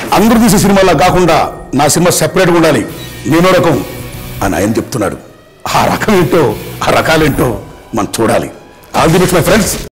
అందరూ తీసే సినిమాలా కాకుండా నా సినిమా సెపరేట్గా ఉండాలి, నేనో రకం అని ఆయన చెప్తున్నాడు. ఆ రకం ఏంటో, ఆ రకాలేంటో మనం చూడాలి. All the best my friends.